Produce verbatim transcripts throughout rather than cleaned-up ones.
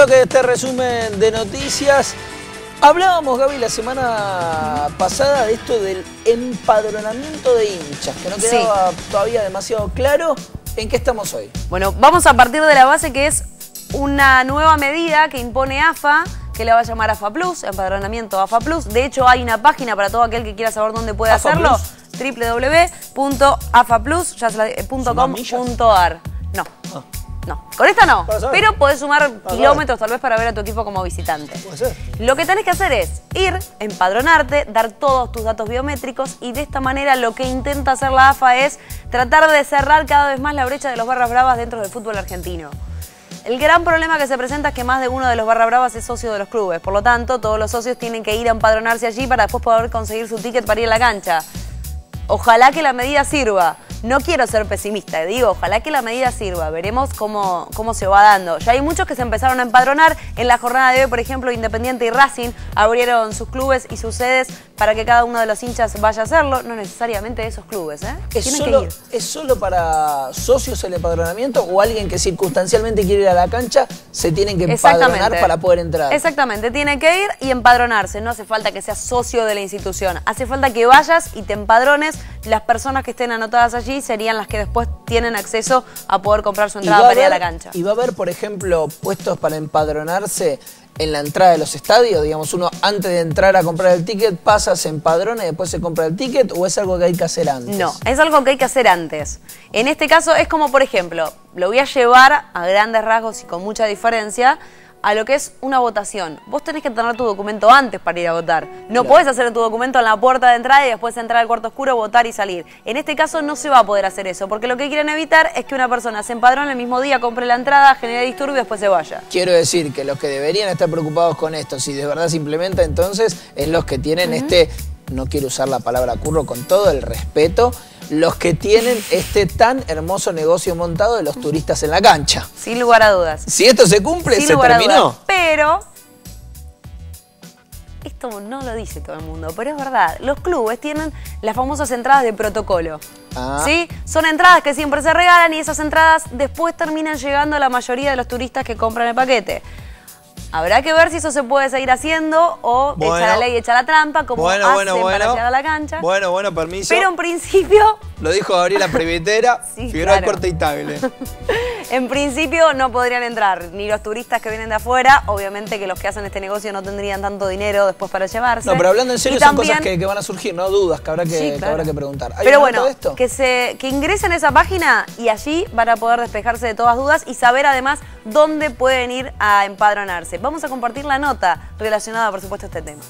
bloque de este resumen de noticias. Hablábamos, Gaby, la semana pasada de esto del empadronamiento de hinchas, que no quedaba sí. todavía demasiado claro. ¿En qué estamos hoy? Bueno, vamos a partir de la base que es una nueva medida que impone AFA, que la va a llamar AFA Plus, empadronamiento AFA Plus. De hecho, hay una página para todo aquel que quiera saber dónde puede AFA hacerlo, w w w punto afa plus punto com punto a r. No. Ah. No, con esta no, pero podés sumar para kilómetros tal vez para ver a tu equipo como visitante. Puede ser. Lo que tenés que hacer es ir, empadronarte, dar todos tus datos biométricos y de esta manera lo que intenta hacer la AFA es tratar de cerrar cada vez más la brecha de los barras bravas dentro del fútbol argentino. El gran problema que se presenta es que más de uno de los barra bravas es socio de los clubes, por lo tanto todos los socios tienen que ir a empadronarse allí para después poder conseguir su ticket para ir a la cancha. Ojalá que la medida sirva. No quiero ser pesimista, digo, ojalá que la medida sirva. Veremos cómo, cómo se va dando. Ya hay muchos que se empezaron a empadronar. En la jornada de hoy, por ejemplo, Independiente y Racing abrieron sus clubes y sus sedes para que cada uno de los hinchas vaya a hacerlo. No necesariamente esos clubes, ¿eh? ¿Es solo, que ir. ¿Es solo para socios el empadronamiento o alguien que circunstancialmente quiere ir a la cancha se tienen que empadronar para poder entrar? Exactamente, tiene que ir y empadronarse. No hace falta que seas socio de la institución. Hace falta que vayas y te empadrones. Las personas que estén anotadas allí serían las que después tienen acceso a poder comprar su entrada para ir a la cancha. ¿Y va a haber, por ejemplo, puestos para empadronarse en la entrada de los estadios? Digamos, uno antes de entrar a comprar el ticket pasa, se empadrona y después se compra el ticket, ¿o es algo que hay que hacer antes? No, es algo que hay que hacer antes. En este caso es como, por ejemplo, lo voy a llevar a grandes rasgos y con mucha diferencia a lo que es una votación. Vos tenés que tener tu documento antes para ir a votar. No claro. podés hacer tu documento en la puerta de entrada y después entrar al cuarto oscuro, votar y salir. En este caso no se va a poder hacer eso, porque lo que quieren evitar es que una persona se empadrone el mismo día, compre la entrada, genere disturbio y después se vaya. Quiero decir que los que deberían estar preocupados con esto, si de verdad se implementa, entonces, es los que tienen uh-huh. este, no quiero usar la palabra curro con todo el respeto, los que tienen este tan hermoso negocio montado de los turistas en la cancha. Sin lugar a dudas. Si esto se cumple, Sin se terminó. Pero, esto no lo dice todo el mundo, pero es verdad. Los clubes tienen las famosas entradas de protocolo. Ah. ¿Sí? Son entradas que siempre se regalan y esas entradas después terminan llegando a la mayoría de los turistas que compran el paquete. Habrá que ver si eso se puede seguir haciendo o bueno, echa la ley, echa la trampa, como bueno, hacen bueno, bueno. para llegar a la cancha. Bueno, bueno, permiso. Pero en principio... Lo dijo Gabriela Previtera, sí, Figueroa claro. Corte y Tagle. En principio no podrían entrar ni los turistas que vienen de afuera, obviamente que los que hacen este negocio no tendrían tanto dinero después para llevarse. No, pero hablando en serio, y son también, cosas que, que van a surgir, no dudas, que habrá que, sí, claro. que, habrá que preguntar. Pero bueno, esto? Que, se, que ingresen a esa página y allí van a poder despejarse de todas dudas y saber además dónde pueden ir a empadronarse. Vamos a compartir la nota relacionada, por supuesto, a este tema.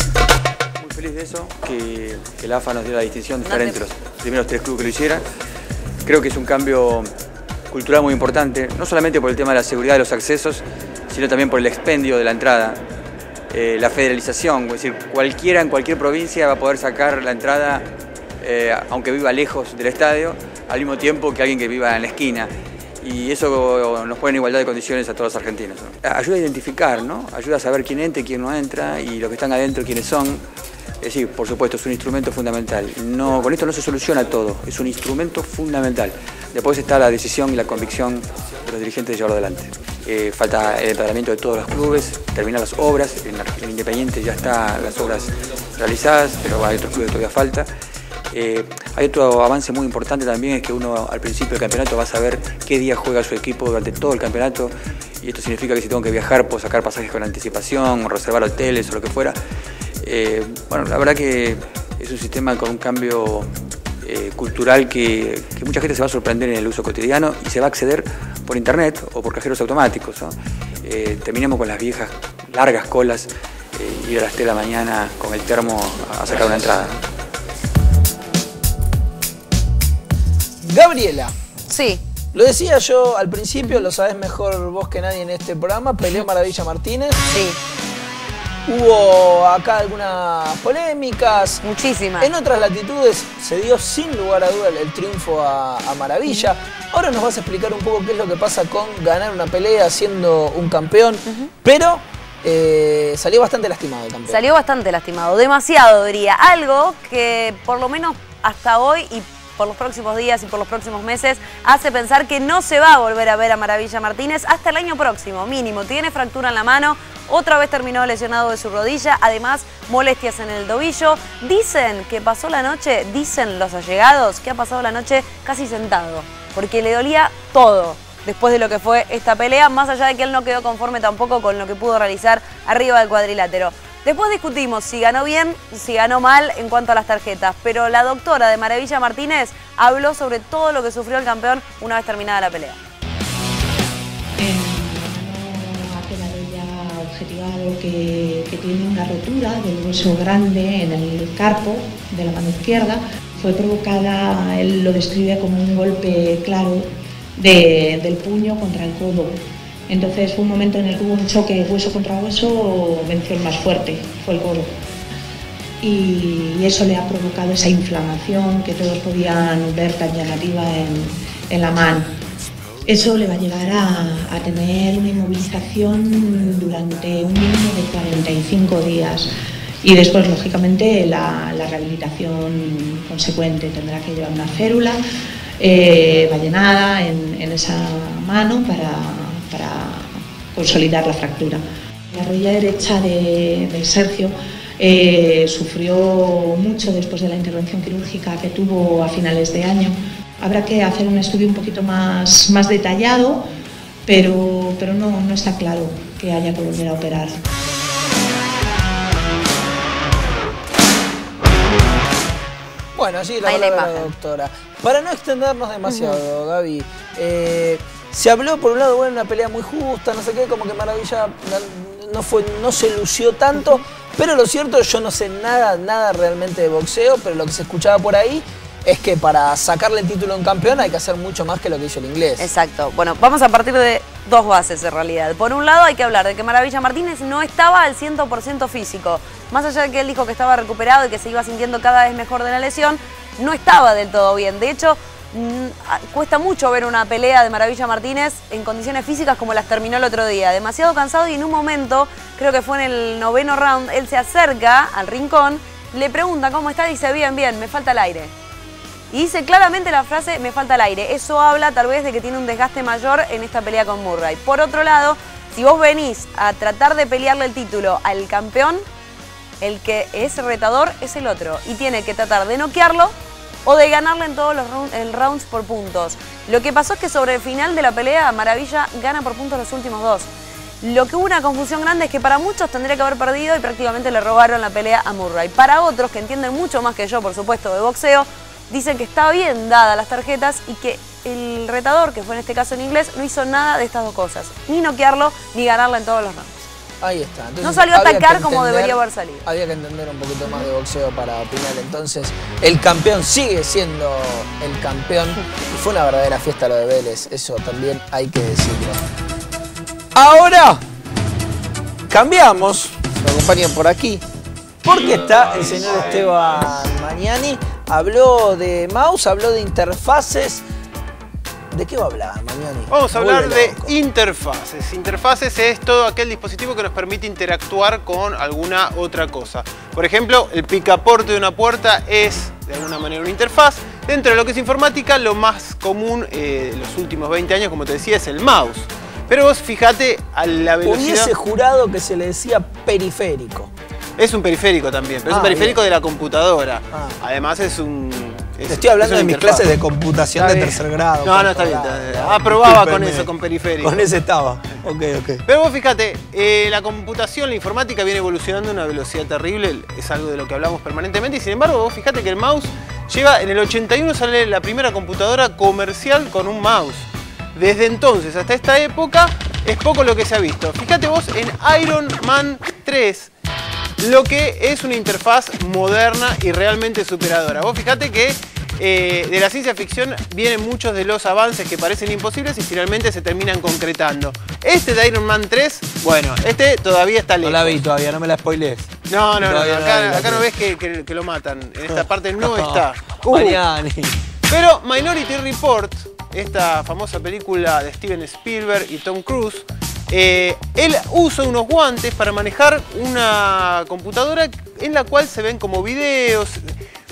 Muy feliz de eso, que, que la AFA nos dio la distinción de estar entre los primeros tres clubes que lo hicieran. Creo que es un cambio cultural muy importante, no solamente por el tema de la seguridad de los accesos, sino también por el expendio de la entrada, eh, la federalización, es decir, cualquiera en cualquier provincia va a poder sacar la entrada, eh, aunque viva lejos del estadio, al mismo tiempo que alguien que viva en la esquina. Y eso nos pone en igualdad de condiciones a todos los argentinos, ¿no? Ayuda a identificar, ¿no? Ayuda a saber quién entra y quién no entra, y los que están adentro quiénes son. Es decir, por supuesto, es un instrumento fundamental. No, con esto no se soluciona todo, es un instrumento fundamental. Después está la decisión y la convicción de los dirigentes de llevarlo adelante. Eh, falta el empadronamiento de todos los clubes, terminar las obras. En, en Independiente ya están las obras realizadas, pero hay otros clubes que todavía falta. Eh, hay otro avance muy importante también, es que uno al principio del campeonato va a saber qué día juega su equipo durante todo el campeonato, y esto significa que si tengo que viajar puedo sacar pasajes con anticipación o reservar hoteles o lo que fuera. Eh, bueno, la verdad que es un sistema con un cambio eh, cultural que, que mucha gente se va a sorprender en el uso cotidiano y se va a acceder por internet o por cajeros automáticos, ¿no? Eh, terminemos con las viejas largas colas, eh, ir a las tres de la mañana con el termo a sacar una entrada, ¿no? Gabriela. Sí. Lo decía yo al principio, lo sabés mejor vos que nadie en este programa, peleó Maravilla Martínez. Sí. Hubo acá algunas polémicas. Muchísimas. En otras latitudes se dio sin lugar a duda el triunfo a, a Maravilla. Ahora nos vas a explicar un poco qué es lo que pasa con ganar una pelea siendo un campeón. Uh-huh. Pero eh, salió bastante lastimado el campeón. Salió bastante lastimado, demasiado diría. Algo que por lo menos hasta hoy y por los próximos días y por los próximos meses hace pensar que no se va a volver a ver a Maravilla Martínez hasta el año próximo, mínimo. Tiene fractura en la mano, otra vez terminó lesionado de su rodilla, además molestias en el tobillo. Dicen que pasó la noche, dicen los allegados, que ha pasado la noche casi sentado, porque le dolía todo después de lo que fue esta pelea, más allá de que él no quedó conforme tampoco con lo que pudo realizar arriba del cuadrilátero. Después discutimos si ganó bien, si ganó mal en cuanto a las tarjetas, pero la doctora de Maravilla Martínez habló sobre todo lo que sufrió el campeón una vez terminada la pelea. Eh, no ha quedado ya objetivado que, que tiene una rotura del hueso grande en el carpo de la mano izquierda. Fue provocada, él lo describe como un golpe claro de, del puño contra el codo. Entonces fue un momento en el que hubo un choque hueso contra hueso, venció el más fuerte, fue el codo. Y eso le ha provocado esa inflamación que todos podían ver tan llamativa en, en la mano. Eso le va a llevar a, a tener una inmovilización durante un mínimo de cuarenta y cinco días. Y después, lógicamente, la, la rehabilitación consecuente. Tendrá que llevar una férula eh, vallenada en, en esa mano para, para consolidar la fractura. La rodilla derecha de, de Sergio eh, sufrió mucho después de la intervención quirúrgica que tuvo a finales de año. Habrá que hacer un estudio un poquito más, más detallado, pero, pero no, no está claro que haya que volver a operar. Bueno, así la palabra de la doctora. Para no extendernos demasiado, uh-huh. Gaby, eh, se habló por un lado, bueno, una pelea muy justa, no sé qué, como que Maravilla no, fue, no se lució tanto, uh-huh. pero lo cierto, yo no sé nada, nada realmente de boxeo, pero lo que se escuchaba por ahí es que para sacarle el título a un campeón hay que hacer mucho más que lo que hizo el inglés. Exacto. Bueno, vamos a partir de dos bases en realidad. Por un lado hay que hablar de que Maravilla Martínez no estaba al cien por ciento físico. Más allá de que él dijo que estaba recuperado y que se iba sintiendo cada vez mejor de la lesión, no estaba del todo bien. De hecho, mmm, cuesta mucho ver una pelea de Maravilla Martínez en condiciones físicas como las terminó el otro día. Demasiado cansado y en un momento, creo que fue en el noveno round, él se acerca al rincón, le pregunta cómo está y dice, bien, bien, me falta el aire. Y dice claramente la frase, me falta el aire. Eso habla tal vez de que tiene un desgaste mayor en esta pelea con Murray. Por otro lado, si vos venís a tratar de pelearle el título al campeón, el que es retador es el otro. Y tiene que tratar de noquearlo o de ganarle en todos los round, el rounds por puntos. Lo que pasó es que sobre el final de la pelea, Maravilla gana por puntos los últimos dos. Lo que hubo una confusión grande es que para muchos tendría que haber perdido y prácticamente le robaron la pelea a Murray. Para otros, que entienden mucho más que yo, por supuesto, de boxeo, dicen que está bien dadas las tarjetas y que el retador, que fue en este caso en inglés, no hizo nada de estas dos cosas. Ni noquearlo, ni ganarle en todos los rounds. Ahí está. Entonces, no salió a atacar entender, como debería haber salido. Había que entender un poquito más de boxeo para opinar. Entonces, el campeón sigue siendo el campeón. Y fue una verdadera fiesta lo de Vélez. Eso también hay que decirlo. Ahora, cambiamos. Me acompañan por aquí. Porque está el señor Esteban Magnani. Habló de mouse, habló de interfaces. ¿De qué va a hablar, Magnani? Vamos a hablar de interfaces. Interfaces es todo aquel dispositivo que nos permite interactuar con alguna otra cosa. Por ejemplo, el picaporte de una puerta es, de alguna manera, una interfaz. Dentro de lo que es informática, lo más común eh, en los últimos veinte años, como te decía, es el mouse. Pero vos fijate a la velocidad... Hubiese jurado que se le decía periférico. Es un periférico también, pero ah, es un periférico bien. de la computadora. Ah. Además es un... Es, Te estoy hablando de mis clases de computación de tercer grado. No, no, está bien. Está, aprobaba con eso, con periférico. Con ese estaba. Ok, ok. Pero vos fíjate, eh, la computación, la informática viene evolucionando a una velocidad terrible. Es algo de lo que hablamos permanentemente. Y sin embargo, vos fíjate que el mouse lleva... En el ochenta y uno sale la primera computadora comercial con un mouse. Desde entonces hasta esta época es poco lo que se ha visto. Fíjate vos en Iron Man tres... lo que es una interfaz moderna y realmente superadora. Vos fíjate que eh, de la ciencia ficción vienen muchos de los avances que parecen imposibles y finalmente se terminan concretando. Este de Iron Man tres, bueno, este todavía está lejos. No la vi todavía, no me la spoilees. No, no, no, no acá, acá no ves que, que, que lo matan. En esta parte no está. Uh, pero Minority Report, esta famosa película de Steven Spielberg y Tom Cruise, Eh, él usa unos guantes para manejar una computadora en la cual se ven como videos.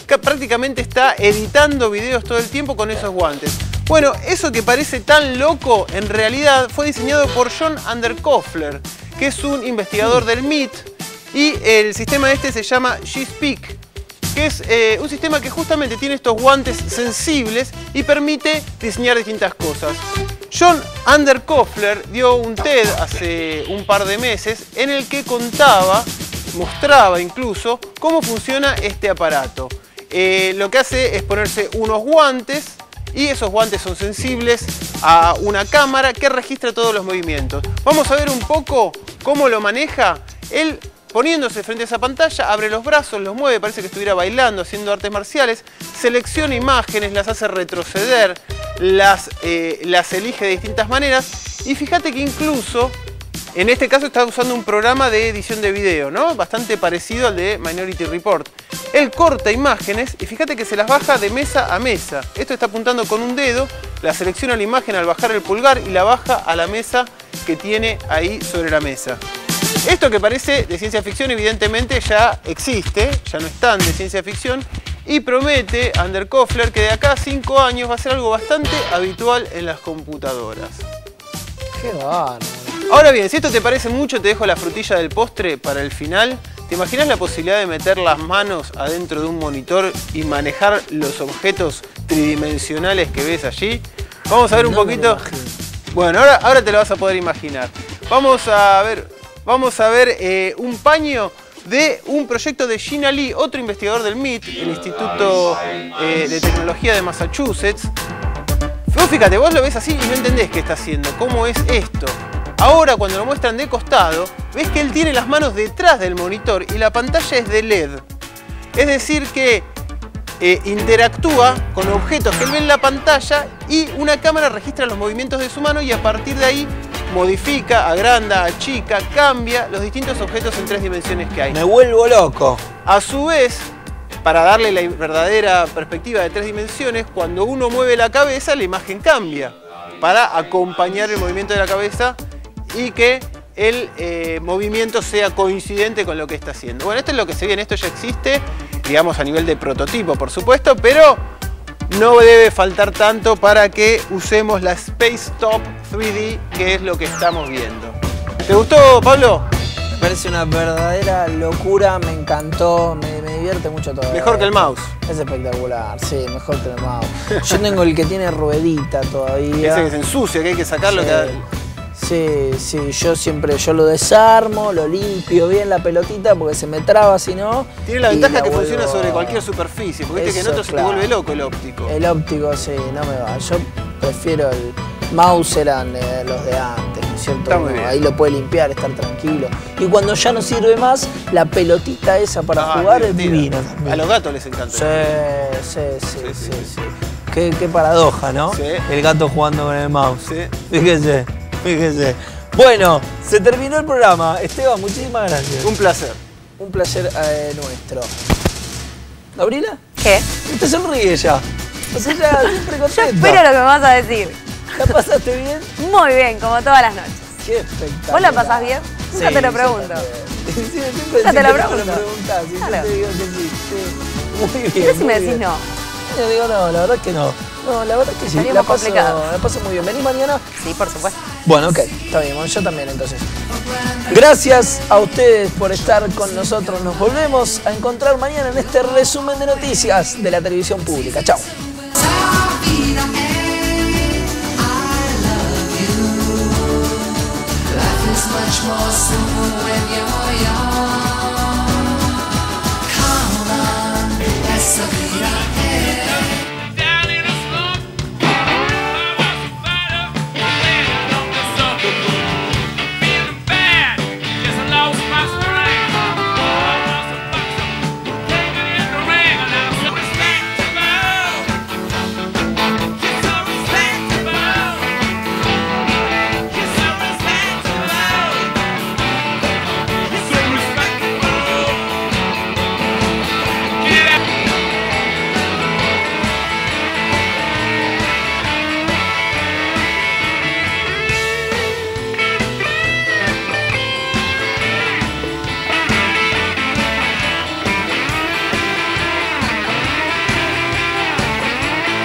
que prácticamente está editando videos todo el tiempo con esos guantes. Bueno, eso que parece tan loco, en realidad fue diseñado por John Underkoffler, que es un investigador del M I T, y el sistema este se llama G-Speak, que es eh, un sistema que justamente tiene estos guantes sensibles y permite diseñar distintas cosas. John Underkoffler dio un TED hace un par de meses en el que contaba, mostraba incluso, cómo funciona este aparato. Eh, lo que hace es ponerse unos guantes y esos guantes son sensibles a una cámara que registra todos los movimientos. Vamos a ver un poco cómo lo maneja. Él, poniéndose frente a esa pantalla, abre los brazos, los mueve, parece que estuviera bailando, haciendo artes marciales, selecciona imágenes, las hace retroceder, las, eh, las elige de distintas maneras y fíjate que incluso en este caso está usando un programa de edición de video, ¿no? Bastante parecido al de Minority Report. Él corta imágenes y fíjate que se las baja de mesa a mesa. Esto está apuntando con un dedo, la selecciona la imagen al bajar el pulgar y la baja a la mesa que tiene ahí sobre la mesa. Esto que parece de ciencia ficción evidentemente ya existe, ya no es tan de ciencia ficción y promete Underkoffler que de acá a cinco años va a ser algo bastante habitual en las computadoras. Qué bárbaro. Ahora bien, si esto te parece mucho, te dejo la frutilla del postre para el final. ¿Te imaginas la posibilidad de meter las manos adentro de un monitor y manejar los objetos tridimensionales que ves allí? Vamos a ver un No poquito. me lo imagino. Bueno, ahora, ahora te lo vas a poder imaginar. Vamos a ver, vamos a ver eh, un paño de un proyecto de Gina Lee, otro investigador del M I T, el Instituto eh, de Tecnología de Massachusetts. Vos fíjate, vos lo ves así y no entendés qué está haciendo, cómo es esto. Ahora, cuando lo muestran de costado, ves que él tiene las manos detrás del monitor y la pantalla es de L E D. Es decir que eh, interactúa con objetos que él ve en la pantalla y una cámara registra los movimientos de su mano y a partir de ahí modifica, agranda, achica, cambia los distintos objetos en tres dimensiones que hay. Me vuelvo loco. A su vez, para darle la verdadera perspectiva de tres dimensiones, cuando uno mueve la cabeza, la imagen cambia para acompañar el movimiento de la cabeza y que el eh, movimiento sea coincidente con lo que está haciendo. Bueno, esto es lo que se viene, esto ya existe, digamos a nivel de prototipo, por supuesto, pero no debe faltar tanto para que usemos la Spacetop tres D, que es lo que estamos viendo. ¿Te gustó, Pablo? Me parece una verdadera locura, me encantó, me, me divierte mucho todo. Mejor que el mouse. Es espectacular, sí, mejor que el mouse. Yo tengo el que tiene ruedita todavía. Ese que se ensucia, que hay que sacarlo. Sí. Que... Sí, sí, yo siempre yo lo desarmo, lo limpio bien la pelotita porque se me traba si no. Tiene la y ventaja la que vuelvo- funciona sobre cualquier superficie, porque viste que en Eso, otros se te claro. vuelve loco el óptico. El óptico, sí, no me va. Yo prefiero el mouse, eran eh, los de antes, ¿no es cierto? Está muy Uno bien. ahí lo puede limpiar, estar tranquilo. Y cuando ya no sirve más, la pelotita esa para Ah, jugar es divertida. divina también. A los gatos les encanta. Sí, sí, sí, Sí, sí, sí. sí. Qué, qué paradoja, ¿no? Sí. El gato jugando con el mouse. Sí. Fíjese, fíjese. Bueno, se terminó el programa. Esteban, muchísimas gracias. Un placer. Un placer eh, nuestro. ¿Gabriela? ¿Qué? Usted sonríe ya. O sea, ya siempre Yo contenta. espero lo que me vas a decir. ¿La pasaste bien? Muy bien, como todas las noches. Qué espectacular. ¿Vos la pasás bien? Nunca Sí, te lo yo pregunto. también. Sí, siempre, Nunca te siempre lo me pregunto. preguntás, y Claro. siempre digo que sí. Sí. Muy bien. ¿Qué si me muy decís bien. no? Yo digo no, la verdad es que no. No, la verdad es que sí. Estaría La más paso, complicado. la paso muy bien. ¿Venís mañana? Sí, por supuesto. Bueno, ok, está bien, bueno, yo también entonces. Gracias a ustedes por estar con nosotros. Nos volvemos a encontrar mañana en este resumen de noticias de la televisión pública. Chao. Much more simple.